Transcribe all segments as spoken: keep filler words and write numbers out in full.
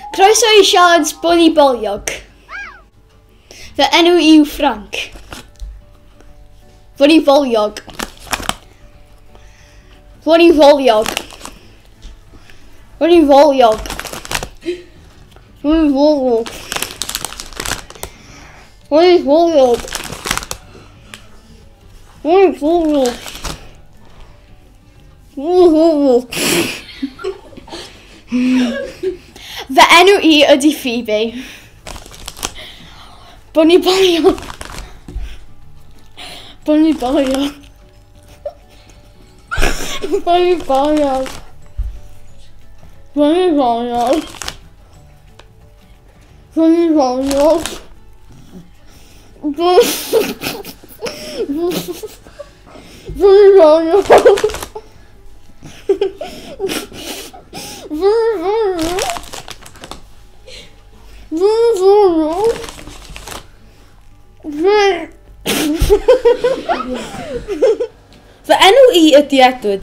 Croeso i siarad boniboliog. Fy enw yw Frank. Boniboliog. Boniboliog. Boniboliog. Boniboliog. Boniboliog. Boniboliog. Boniboliog. Fy enw i ydy Phoebe. Boniboliog. Boniboliog. Boniboliog. Boniboliog. Boniboliog. Boniboliog. Fy enw i ydy Edward.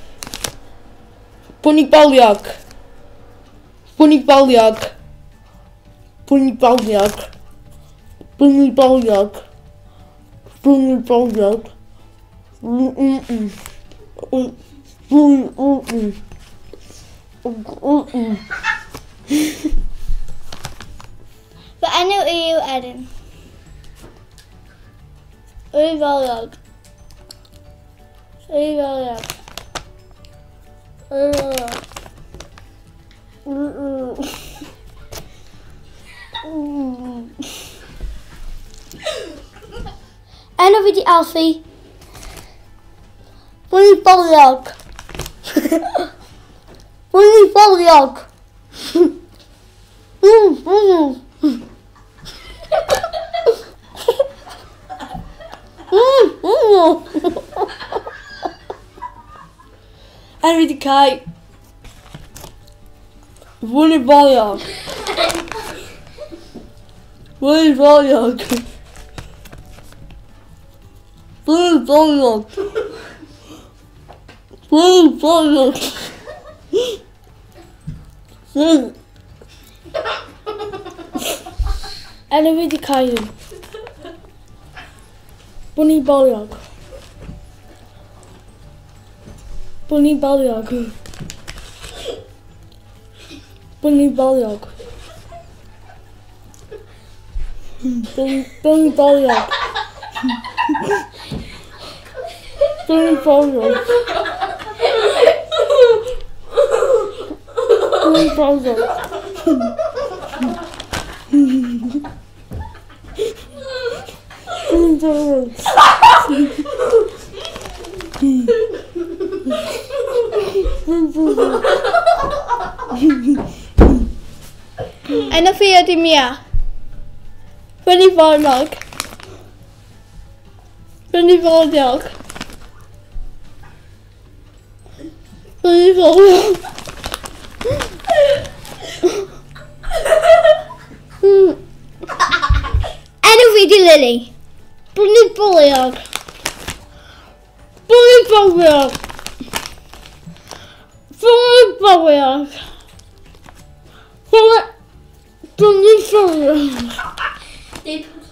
Boniboliog. Boniboliog. Boniboliog. Boniboliog. Boniboliog. Mm-mm. Mm-mm. Mm-mm. Fy enw i yw Erin. Boniboliog. Boniboliog. Boniboliog. Mm-mm. Enw fi di Alfie. Boniboliog. Boniboliog. Enw fi di Kai. Boniboliog. Boniboliog. Boniboliog. Boniboliog. Enw fi di Kylie. Boniboliog. Boniboliog. Boniboliog. Boniboliog. Boniboliog. Boniboliog. Enw fi ydy Mia. Boniboliog. Boniboliog. Boniboliog. Enw fi di Lily. Boniboliog. Boniboliog. Boniboliog. Boniboliog.